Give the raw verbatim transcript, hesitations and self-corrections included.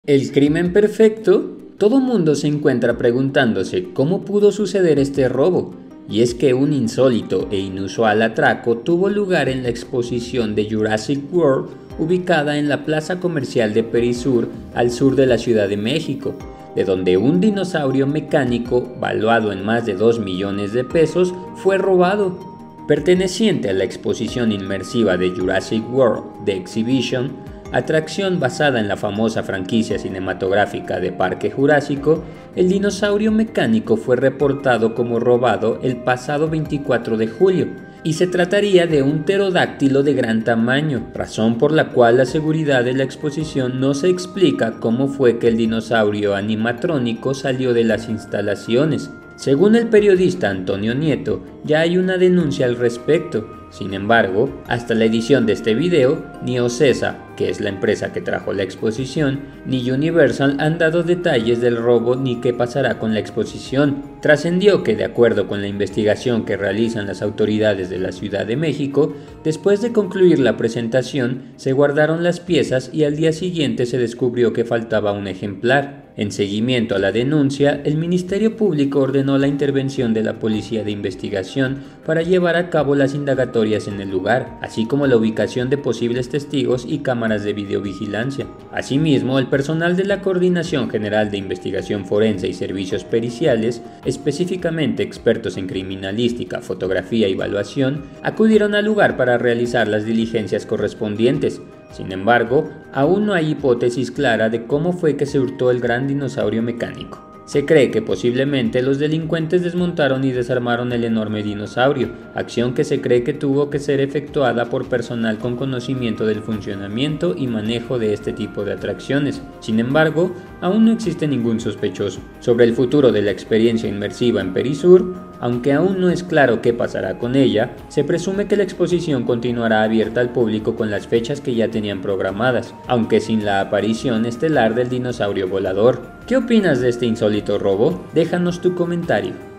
El crimen perfecto. Todo mundo se encuentra preguntándose cómo pudo suceder este robo, y es que un insólito e inusual atraco tuvo lugar en la exposición de Jurassic World ubicada en la plaza comercial de Perisur al sur de la Ciudad de México, de donde un dinosaurio mecánico valuado en más de dos millones de pesos fue robado. Perteneciente a la exposición inmersiva de Jurassic World The Exhibition, atracción basada en la famosa franquicia cinematográfica de Parque Jurásico, el dinosaurio mecánico fue reportado como robado el pasado veinticuatro de julio, y se trataría de un pterodáctilo de gran tamaño, razón por la cual la seguridad de la exposición no se explica cómo fue que el dinosaurio animatrónico salió de las instalaciones. Según el periodista Antonio Nieto, ya hay una denuncia al respecto. Sin embargo, hasta la edición de este video, ni Ocesa, que es la empresa que trajo la exposición, ni Universal han dado detalles del robo ni qué pasará con la exposición. Trascendió que, de acuerdo con la investigación que realizan las autoridades de la Ciudad de México, después de concluir la presentación, se guardaron las piezas y al día siguiente se descubrió que faltaba un ejemplar. En seguimiento a la denuncia, el Ministerio Público ordenó la intervención de la Policía de Investigación para llevar a cabo las indagatorias en el lugar, así como la ubicación de posibles testigos y cámaras de videovigilancia. Asimismo, el personal de la Coordinación General de Investigación Forense y Servicios Periciales, específicamente expertos en criminalística, fotografía y evaluación, acudieron al lugar para realizar las diligencias correspondientes. Sin embargo, aún no hay hipótesis clara de cómo fue que se hurtó el gran dinosaurio mecánico. Se cree que posiblemente los delincuentes desmontaron y desarmaron el enorme dinosaurio, acción que se cree que tuvo que ser efectuada por personal con conocimiento del funcionamiento y manejo de este tipo de atracciones. Sin embargo, aún no existe ningún sospechoso. Sobre el futuro de la experiencia inmersiva en Perisur, aunque aún no es claro qué pasará con ella, se presume que la exposición continuará abierta al público con las fechas que ya tenían programadas, aunque sin la aparición estelar del dinosaurio volador. ¿Qué opinas de este insólito robo? Déjanos tu comentario.